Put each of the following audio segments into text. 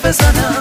بزنم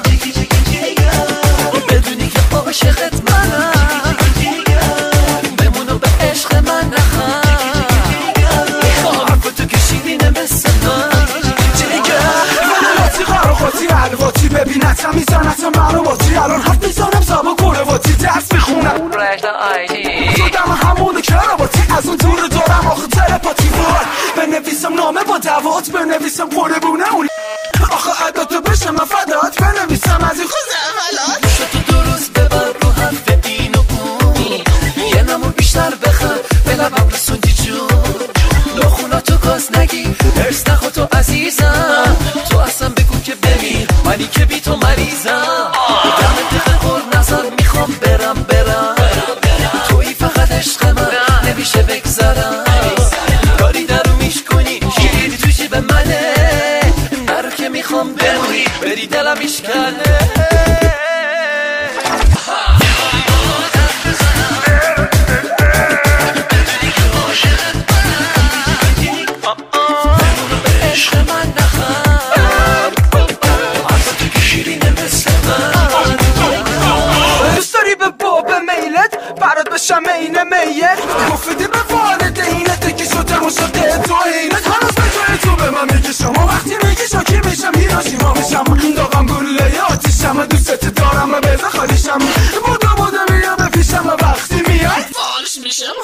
بدونی که عاشقت منم بمونو به عشق من نخم حرفتو که شیرینه مثل من واتی قراقاتی علواتی ببینتم میزنتم منو باتی الان حرف میزنم زبا گرواتی درس میخونم زودم همونو کراواتی از اون دور دارم آخه تلپاتی وار بنویسم نامه با دوات بنویسم قربونه اون آخه عداتو بشم فدات بنویسم از این خوز اولات گوشتو درست ببر رو حرف این و اون یه نمون بیشتر بخم به لبم رسوندی جون نخوناتو گاز نگی ارس نخوا تو عزیزم تو اصلا بگو که بمیر منی که بی تو مریضم دم دقیق قول نظر میخوام برم توی فقط عشق من نمیشه بگذرم کاری درو میشکنی شیری تو جیب منه نرو که میخوام بمونی بری دلم میشکنه برات بشم این میت مفیدی به والدینت که شده مشاقه تو اینت هنوز به توی تو به من میگی شما وقتی میگی شاکی میشم هیروشیما میشم داغم گله آتیشم دوستت دارم و بزا خالیشم بودا میام پیشم و وقتی میای فالش میشم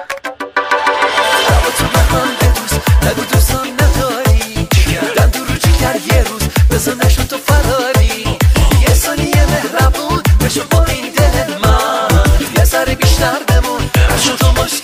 با تو من بدوز نگو دوستان نداری دندو رو جگر یه روز بزن نشون تو فراری یه ثانیه مهربون بشو با این دل من یه ذره بیشتر بمون نشون تو مشکل